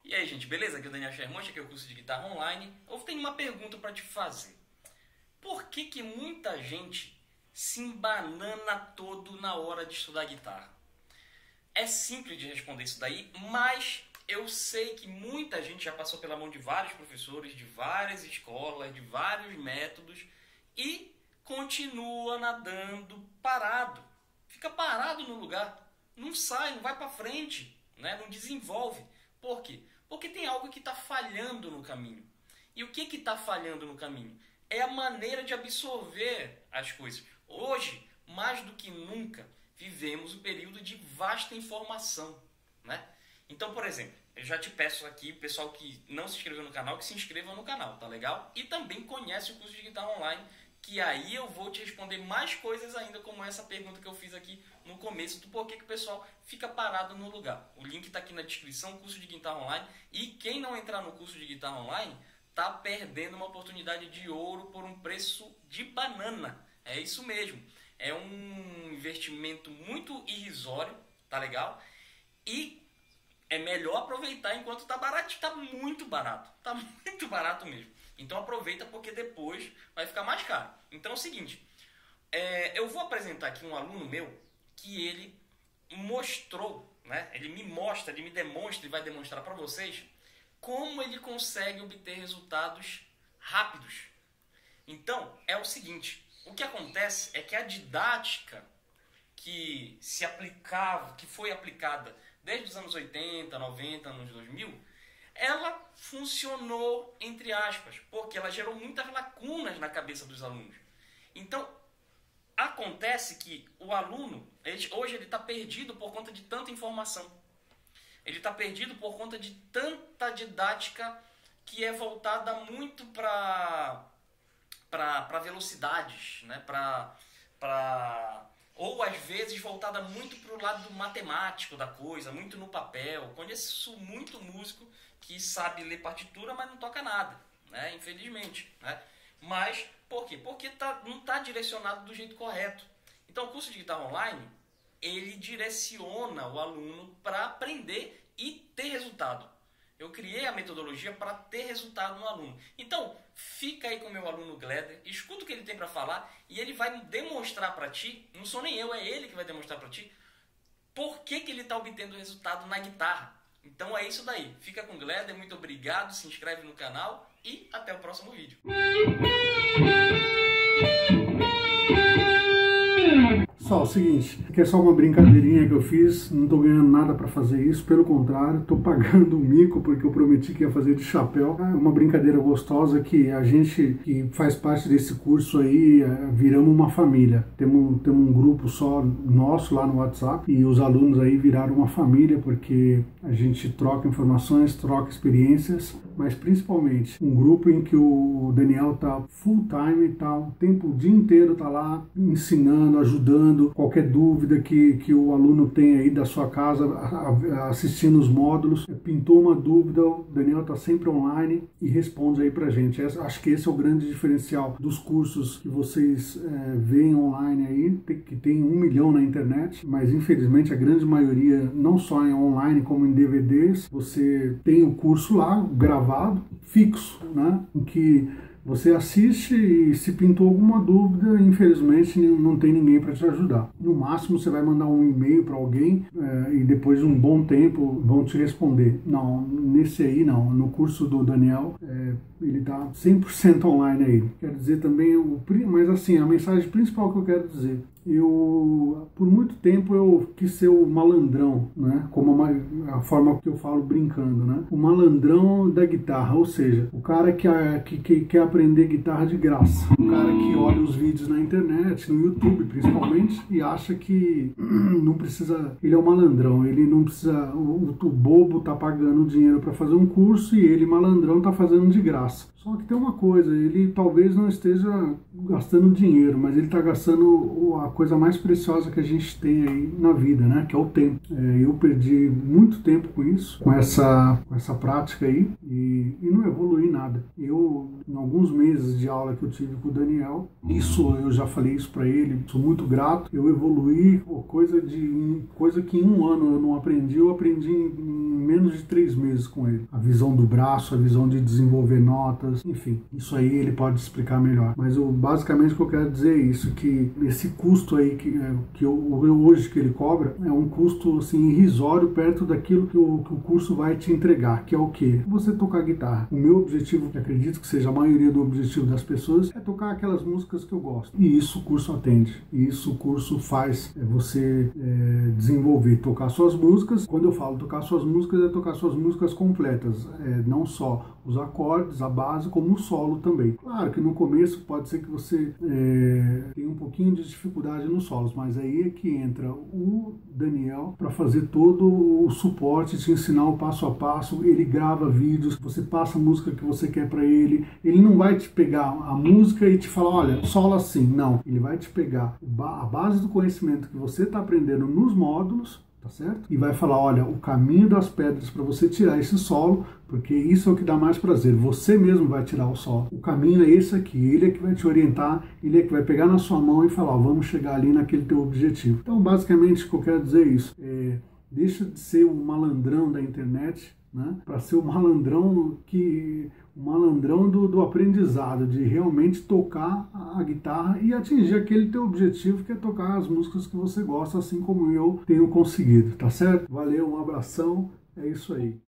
E aí, gente, beleza? Aqui é o Daniel Shermanch, aqui é o curso de guitarra online. Eu tenho uma pergunta para te fazer. Por que muita gente se embanana todo na hora de estudar guitarra? É simples de responder isso daí, mas eu sei que muita gente já passou pela mão de vários professores, de várias escolas, de vários métodos e continua nadando parado. Fica parado no lugar, não sai, não vai para frente, né? Não desenvolve. Por quê? Porque tem algo que está falhando no caminho. E o que está falhando no caminho? É a maneira de absorver as coisas. Hoje, mais do que nunca, vivemos um período de vasta informação, né? Então, por exemplo, eu já te peço aqui, pessoal que não se inscreveu no canal, que se inscreva no canal, tá legal? E também conhece o curso de guitarra online, que aí eu vou te responder mais coisas ainda, como essa pergunta que eu fiz aqui no começo, do porquê que o pessoal fica parado no lugar. O link está aqui na descrição, curso de guitarra online. E quem não entrar no curso de guitarra online, tá perdendo uma oportunidade de ouro por um preço de banana. É isso mesmo. É um investimento muito irrisório, tá legal? E é melhor aproveitar enquanto tá barato. Tá muito barato mesmo. Então aproveita, porque depois vai ficar mais caro. Então é o seguinte, eu vou apresentar aqui um aluno meu que ele mostrou, né? Ele me demonstra e vai demonstrar para vocês como ele consegue obter resultados rápidos. Então é o seguinte, o que acontece é que a didática que foi aplicada desde os anos 80, 90, anos 2000, ela funcionou, entre aspas, porque ela gerou muitas lacunas na cabeça dos alunos. Então, acontece que o aluno, hoje ele está perdido por conta de tanta informação. Ele está perdido por conta de tanta didática que é voltada muito para velocidades, né? Ou às vezes voltada muito para o lado matemático da coisa, muito no papel. Conheço muito músico que sabe ler partitura, mas não toca nada, né? Infelizmente, né? Mas por quê? Porque não está direcionado do jeito correto. Então o curso de guitarra online, ele direciona o aluno para aprender e ter resultado. Eu criei a metodologia para ter resultado no aluno. Então, fica aí com o meu aluno Gleder, escuta o que ele tem para falar e ele vai demonstrar para ti, não sou nem eu, é ele que vai demonstrar para ti, por que ele está obtendo resultado na guitarra. Então é isso daí. Fica com o Gleder, muito obrigado, se inscreve no canal e até o próximo vídeo. Só o seguinte, que é só uma brincadeirinha que eu fiz, não tô ganhando nada para fazer isso, pelo contrário, tô pagando um mico porque eu prometi que ia fazer de chapéu. É uma brincadeira gostosa que a gente que faz parte desse curso aí, viramos uma família. Temos um grupo só nosso lá no WhatsApp e os alunos aí viraram uma família porque a gente troca informações, troca experiências, mas principalmente um grupo em que o Daniel tá full time, tá o dia inteiro tá lá ensinando, ajudando. Qualquer dúvida que o aluno tem aí da sua casa, assistindo os módulos, pintou uma dúvida, o Daniel está sempre online e responde aí pra gente. Acho que esse é o grande diferencial dos cursos que vocês veem online aí, que tem 1 milhão na internet, mas infelizmente a grande maioria, não só em online como em DVDs, você tem o curso lá, gravado, fixo, né, em que você assiste e se pintou alguma dúvida, infelizmente não tem ninguém para te ajudar. No máximo você vai mandar um e-mail para alguém e depois de um bom tempo vão te responder. Não, nesse aí não. No curso do Daniel, ele está 100% online aí. Quero dizer também, mas assim, a mensagem principal que eu quero dizer, por muito tempo eu quis ser o malandrão, né? Como a forma que eu falo brincando, né? O malandrão da guitarra, ou seja, o cara que quer aprender guitarra de graça. O cara que olha os vídeos na internet, no YouTube principalmente, e acha que não precisa, ele é o malandrão, ele não precisa, o bobo tá pagando dinheiro para fazer um curso e ele, malandrão, tá fazendo de graça. Só que tem uma coisa, ele talvez não esteja gastando dinheiro, mas ele está gastando a a coisa mais preciosa que a gente tem aí na vida, né? Que é o tempo. Eu perdi muito tempo com isso, com essa prática aí, e não evoluí nada. Eu, em alguns meses de aula que eu tive com o Daniel, eu já falei isso para ele, sou muito grato, eu evoluí, coisa que em um ano eu não aprendi, eu aprendi em menos de 3 meses com ele. A visão do braço, a visão de desenvolver notas, enfim, isso aí ele pode explicar melhor. Mas basicamente o que eu quero dizer é isso, que esse custo aí que hoje que ele cobra é um custo assim irrisório perto daquilo que o curso vai te entregar, que é o quê? Você tocar guitarra. O meu objetivo, que acredito que seja a maioria do objetivo das pessoas, é tocar aquelas músicas que eu gosto. E isso o curso atende. E isso o curso faz você desenvolver, tocar suas músicas. Quando eu falo tocar suas músicas, é tocar suas músicas completas. Não só os acordes, a base, como o solo também. Claro que no começo pode ser que você tenha um pouquinho de dificuldade nos solos, mas aí é que entra o Daniel para fazer todo o suporte, te ensinar o passo a passo. Ele grava vídeos, você passa a música que você quer para ele. Ele não vai te pegar a música e te falar, olha, solo assim. Não, ele vai te pegar a base do conhecimento que você está aprendendo nos módulos, tá certo? E vai falar, olha, o caminho das pedras para você tirar esse solo, porque isso é o que dá mais prazer. Você mesmo vai tirar o solo. O caminho é esse aqui. Ele é que vai te orientar, ele é que vai pegar na sua mão e falar, ó, vamos chegar ali naquele teu objetivo. Então, basicamente, o que eu quero dizer é isso. Deixa de ser o malandrão da internet, né, para ser o malandrão do aprendizado, de realmente tocar a guitarra e atingir aquele teu objetivo, que é tocar as músicas que você gosta, assim como eu tenho conseguido, tá certo? Valeu, um abração, é isso aí.